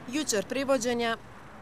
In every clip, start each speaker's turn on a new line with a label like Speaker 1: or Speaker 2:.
Speaker 1: Jučer privođenja,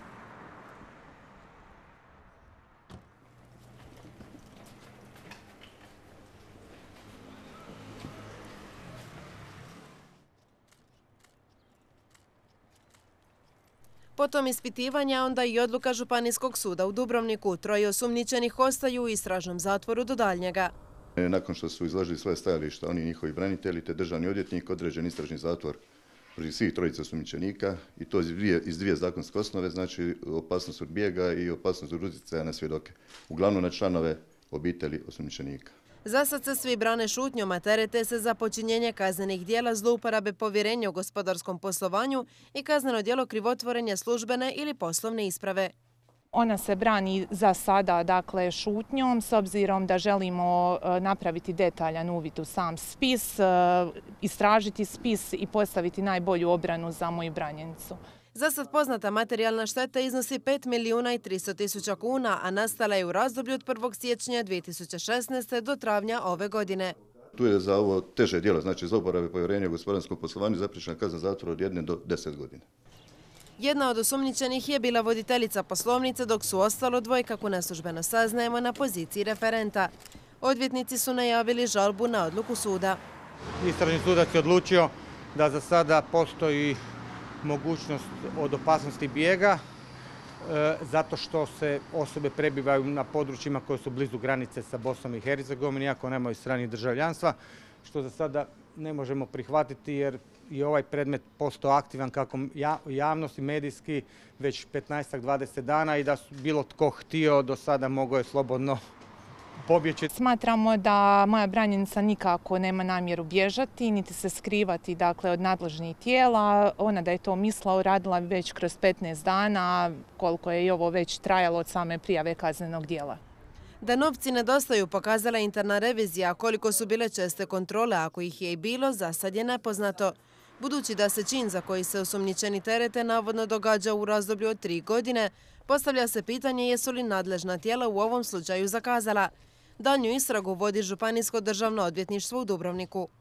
Speaker 1: potom ispitivanja, onda i odluka Županijskog suda u Dubrovniku. 3 osumnjičenih ostaju u istražnom zatvoru do daljnjega.
Speaker 2: Nakon što su izložili svoje stajališta, oni i njihovi branitelji te državni odvjetnik, određen istražni zatvor protiv svih 3 osumnjičenika i to iz dvije zakonske osnove, znači opasnost od bijega i opasnost od utjecaja na svjedoke, uglavnom na članove obitelji osumnjičenika.
Speaker 1: Za sad se svi brane šutnjom, a terete se za počinjenje kaznenih dijela zlouporabe povjerenja u gospodarskom poslovanju i kazneno djelo krivotvorenja službene ili poslovne isprave.
Speaker 3: Ona se brani za sada, dakle, šutnjom, s obzirom da želimo napraviti detaljan uvid u sam spis, istražiti spis i postaviti najbolju obranu za moju branjenicu.
Speaker 1: Za sad poznata materijalna šteta iznosi 5.300.000 kuna, a nastala je u razdoblju od 1. siječnja 2016. do travnja ove godine.
Speaker 2: Tu je za ovo teže djelo, znači zlouporabe povjerenja u gospodarskom poslovanju, zapriječena kazna zatvora od 1 do 10 godina.
Speaker 1: Jedna od osumnjičenih je bila voditeljica poslovnice, dok su ostalo 2, kako neslužbeno saznajemo, na poziciji referenta. Odvjetnici su najavili žalbu na odluku suda.
Speaker 4: Istražni sudac je odlučio da za sada postoji mogućnost od opasnosti bijega, zato što se osobe prebivaju na područjima koje su blizu granice sa Bosnom i Hercegovinom, iako nemaju stranih državljanstva, što za sada ne možemo prihvatiti jer je ovaj predmet postao aktivan kako javnosti medijski već 15-20 dana i da su bilo tko htio do sada mogao je slobodno pobjeći.
Speaker 3: Smatramo da moja branjenica nikako nema namjeru bježati, niti se skrivati, dakle, od nadležnih tijela. Ona da je to mislila, uradila već kroz 15 dana, koliko je i ovo već trajalo od same prijave kaznenog djela.
Speaker 1: Da novci nedostaju pokazala je interna revizija, koliko su bile česte kontrole, ako ih je i bilo, za sad je nepoznato. Budući da se čin za koji se osumnjičeni terete navodno događa u razdoblju od 3 godine, postavlja se pitanje jesu li nadležna tijela u ovom slučaju zakazala. Daljnju istragu vodi Županijsko državno odvjetništvo u Dubrovniku.